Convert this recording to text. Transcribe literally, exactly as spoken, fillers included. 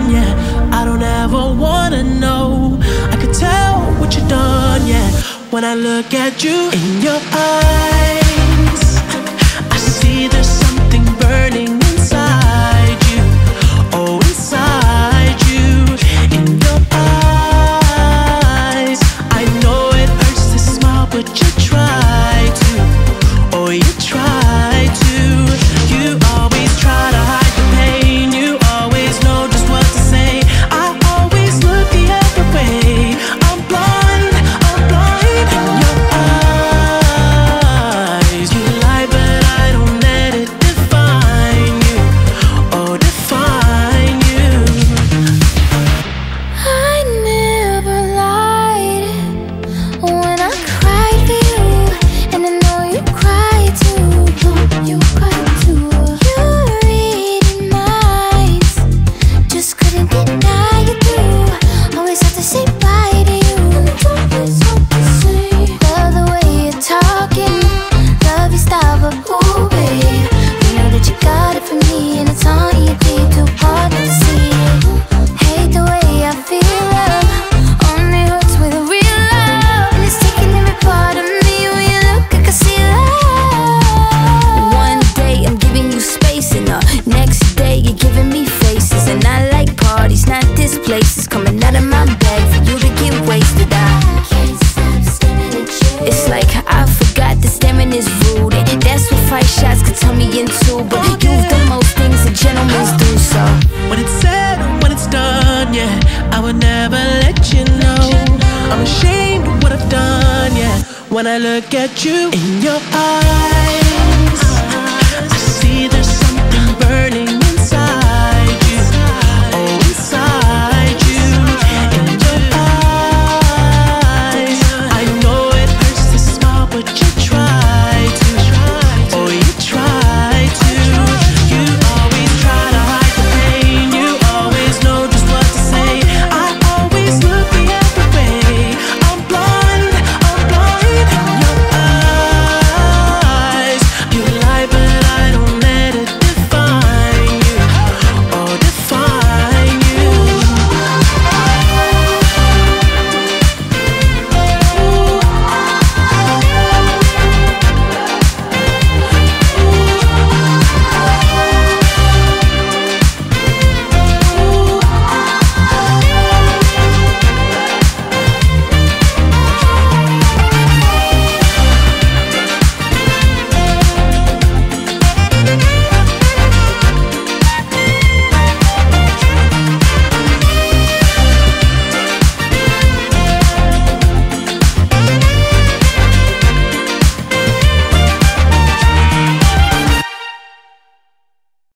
done, yeah. I don't ever wanna know. I could tell what you've done, yeah. When I look at you in your eyes, I see there's something burning inside you. Oh, inside you. In your eyes, I know it hurts to smile, but you try to. Oh, you try to. You always try to hide the pain. You always know just what to say. I always look the other way. I'm blind, I'm blind. In your eyes, you lie, but I don't let it define you. Oh, define you. I never lied when I cried for you, and I know you cried too. You cried too. You reading minds, just couldn't deny you through. Always have to say bye to you. It's always hard to say. Love the way you're talking, love your style, but ooh, babe, you know that you got it from me, and it's on you, deep, too hard not to see. Hate the way I feel love, only hurts with a real love, and it's taking every part of me. When you look, I can see love. One day I'm giving you space, and the next day you're giving me faces. And I like parties, not this place. It's coming out of my bag for you to get wasted. I can't stop staring at you. It's like I forgot that staring is rude, and that's what five shots could turn me into. But you've done most things that gentlemen do, so When it's said, when it's done, yeah, I would never let you know. I'm ashamed of what I've done, yeah. When I look at you in your eyes,